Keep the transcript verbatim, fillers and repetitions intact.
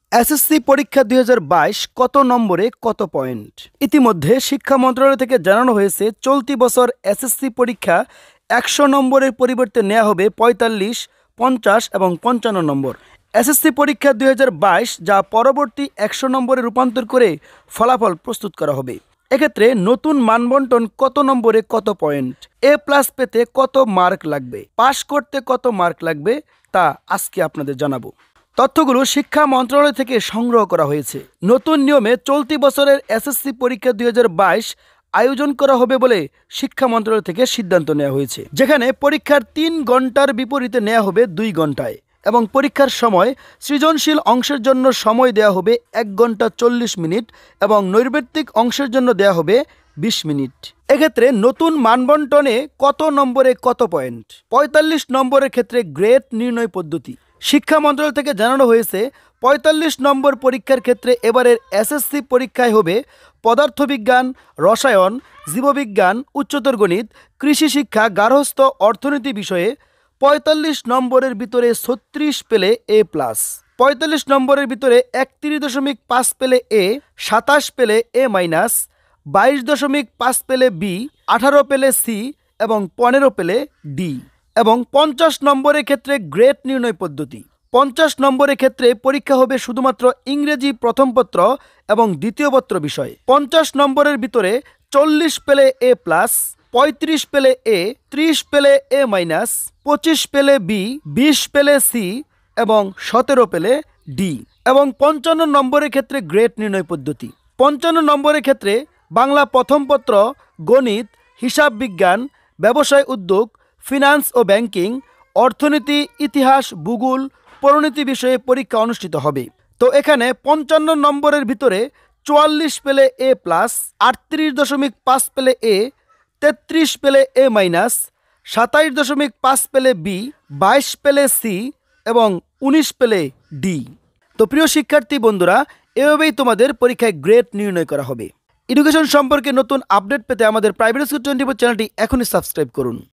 SSC পরীক্ষা দুই হাজার বাইশ কত নম্বরে কত পয়েন্ট? ইতিমধ্যে শিক্ষা মন্ত্রণালয় থেকে জানানো হয়েছে চলতি বছর এসএসসি পরীক্ষা একশো নম্বরের পরিবর্তে নেওয়া হবে পঁয়তাল্লিশ, পঞ্চাশ এবং পঞ্চান্ন নম্বর। এসএসসি পরীক্ষা দুই হাজার বাইশ যা পরবর্তী একশো নম্বরে রূপান্তর করে ফলাফল প্রস্তুত করা হবে। এক্ষেত্রে নতুন মানবন্টন কত নম্বরে কত পয়েন্ট, এ প্লাস পেতে কত মার্ক লাগবে, পাশ করতে কত মার্ক লাগবে তা আজকে আপনাদের জানাবো। তথ্যগুলো শিক্ষা মন্ত্রণালয় থেকে সংগ্রহ করা হয়েছে। নতুন নিয়মে চলতি বছরের এসএসসি পরীক্ষা দুই হাজার বাইশ আয়োজন করা হবে বলে শিক্ষা মন্ত্রণালয় থেকে সিদ্ধান্ত নেওয়া হয়েছে, যেখানে পরীক্ষার তিন ঘন্টার বিপরীতে নেওয়া হবে দুই ঘন্টায় এবং পরীক্ষার সময় সৃজনশীল অংশের জন্য সময় দেওয়া হবে এক ঘন্টা চল্লিশ মিনিট এবং নৈর্ব্যক্তিক অংশের জন্য দেওয়া হবে বিশ মিনিট। এক্ষেত্রে নতুন মানবন্টনে কত নম্বরে কত পয়েন্ট? পঁয়তাল্লিশ নম্বরের ক্ষেত্রে গ্রেড নির্ণয় পদ্ধতি। শিক্ষা মন্ত্রণালয় থেকে জানানো হয়েছে পঁয়তাল্লিশ নম্বর পরীক্ষার ক্ষেত্রে এবারের এসএসসি পরীক্ষায় হবে পদার্থবিজ্ঞান, রসায়ন, জীববিজ্ঞান, উচ্চতর গণিত, কৃষি শিক্ষা, গার্হস্থ্য, অর্থনীতি বিষয়ে পঁয়তাল্লিশ নম্বরের ভিতরে ছত্রিশ পেলে এ প্লাস, পঁয়তাল্লিশ নম্বরের ভিতরে একত্রিশ দশমিক পাঁচ পেলে এ, সাতাশ পেলে এ মাইনাস, বাইশ দশমিক পাঁচ পেলে বি, আঠারো পেলে সি এবং পনেরো পেলে ডি। এবং পঞ্চাশ নম্বরের ক্ষেত্রে গ্রেড নির্ণয় পদ্ধতি। পঞ্চাশ নম্বরের ক্ষেত্রে পরীক্ষা হবে শুধুমাত্র ইংরেজি প্রথম পত্র এবং দ্বিতীয় পত্র বিষয়। পঞ্চাশ নম্বরের ভিতরে চল্লিশ পেলে এ প্লাস, পঁয়ত্রিশ পেলে এ, ত্রিশ পেলে এ মাইনাস, পঁচিশ পেলে বি, বিশ পেলে সি এবং সতেরো পেলে ডি। এবং পঞ্চান্ন নম্বরের ক্ষেত্রে গ্রেড নির্ণয় পদ্ধতি। পঞ্চান্ন নম্বরের ক্ষেত্রে বাংলা প্রথম পত্র, গণিত, হিসাব বিজ্ঞান, ব্যবসায় উদ্যোগ, ফিনান্স ও ব্যাংকিং, অর্থনীতি, ইতিহাস, ভূগোল, পরিণতি বিষয়ে পরীক্ষা অনুষ্ঠিত হবে। তো এখানে পঞ্চান্ন নম্বরের ভিতরে চুয়াল্লিশ পেলে এ প্লাস, আটত্রিশ দশমিক পাঁচ পেলে এ, তেত্রিশ পেলে এ মাইনাস, সাতাইশ দশমিক পাঁচ পেলে বি, বাইশ পেলে সি এবং উনিশ পেলে ডি। তো প্রিয় শিক্ষার্থী বন্ধুরা, এভাবেই তোমাদের পরীক্ষায় গ্রেড নির্ণয় করা হবে। এডুকেশন সম্পর্কে নতুন আপডেট পেতে আমাদের প্রাইভেট স্কুল টোয়েন্টি ফোর চ্যানেলটি এখনই সাবস্ক্রাইব করুন।